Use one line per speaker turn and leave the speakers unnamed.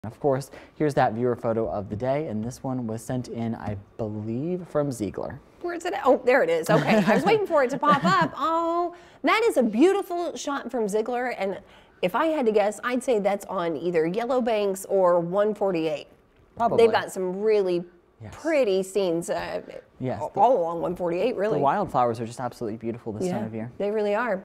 Of course, here's that viewer photo of the day, and this one was sent in, I believe, from Ziegler.
Where's it at? Oh, there it is. Okay, I was waiting for it to pop up. Oh, that is a beautiful shot from Ziegler, and if I had to guess, I'd say that's on either Yellow Banks or 148.
Probably.
They've got some really pretty scenes all along 148, really.
The wildflowers are just absolutely beautiful this time of year.
They really are.